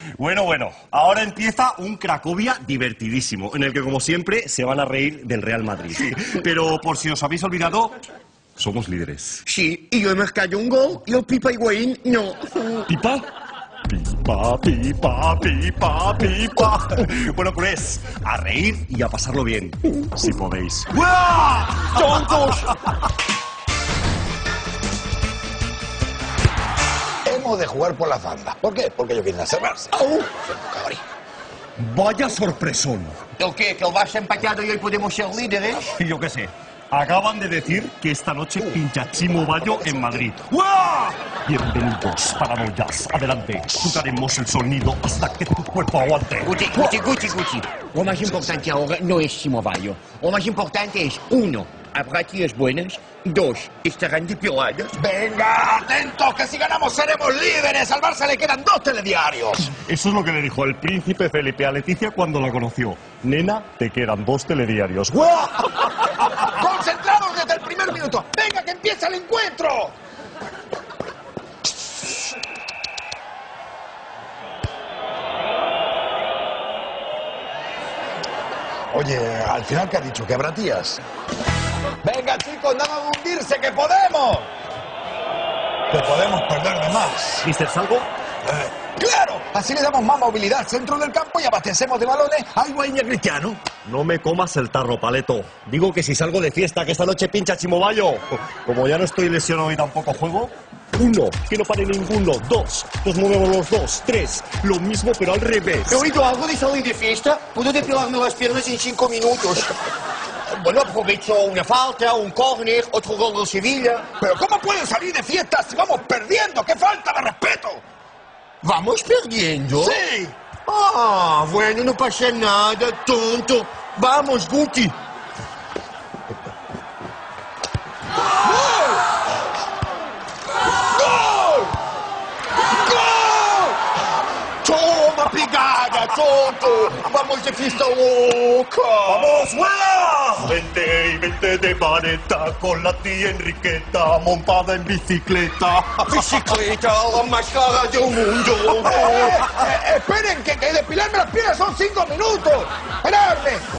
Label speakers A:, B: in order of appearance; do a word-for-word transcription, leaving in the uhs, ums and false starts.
A: Bueno, bueno, ahora empieza un Cracovia divertidísimo, en el que, como siempre, se van a reír del Real Madrid. Pero, por si os habéis olvidado, somos líderes.
B: Sí, y yo he marcado un gol y el Pipa Higuaín no.
A: ¿Pipa? Pipa, pipa, pipa, pipa. Bueno, pues, a reír y a pasarlo bien, si podéis. ¡Uah!
B: ¡Tontos!
C: Hemos de jugar por las bandas. ¿Por qué? Porque ellos vienen a salvarse.
B: Oh.
C: Cabrón.
A: Vaya sorpresón.
B: ¿El qué? ¿Que el Barça ha empatado y hoy podemos ser líderes?
A: Y yo qué sé. Acaban de decir que esta noche pincha Chimo Bayo en Madrid. ¡Uah! Bienvenidos, paranoias. Adelante, tocaremos el sonido hasta que tu cuerpo aguante.
B: Gucci, Gucci, Gucci, Gucci. Lo más importante ahora no es Chimo Bayo. Lo más importante es, uno, habrá tías buenas. Dos, estarán depiladas.
C: Venga, atentos, que si ganamos seremos líderes. Al Barça le quedan dos telediarios.
A: Eso es lo que le dijo el príncipe Felipe a Leticia cuando la conoció. Nena, te quedan dos telediarios. ¡Uah!
C: ¡Concentrados desde el primer minuto! ¡Venga, que empieza el encuentro! Oye, al final, ¿qué ha dicho? ¿Que habrá tías? Venga, chicos, nada de hundirse, que podemos. Que podemos perder de más.
A: ¿Mister Salgo?
C: Eh, ¡Claro! Así le damos más movilidad al centro del campo y abastecemos de balones a Higuaín y a Cristiano.
A: No me comas el tarro, Paleto. Digo que si salgo de fiesta, que esta noche pincha Chimo Bayo. Como ya no estoy lesionado y tampoco juego. Uno, que no pare ninguno. Dos, nos movemos los dos. Tres, lo mismo pero al revés.
B: ¿He oído algo de salir de fiesta? Puedo depilarme las piernas en cinco minutos. Bueno, aprovecho una falta, un córner, otro gol del Sevilla.
C: ¿Pero cómo pueden salir de fiesta si vamos perdiendo? ¡Qué falta de respeto!
B: ¿Vamos perdiendo?
C: ¡Sí!
B: Ah, bueno, no pasa nada, tonto. Vamos, Guti.
C: ¡Gol! ¡Gol! ¡Gol!
B: Toma, pegada, tonto. Vamos de fiesta loca.
A: ¡Vamos, vuela! Vente y vente de vareta con la tía Enriqueta montada en bicicleta.
B: Bicicleta, la más cara del mundo.
C: Eh, eh, esperen, que, que depilarme las piernas son cinco minutos. ¡Esperadme!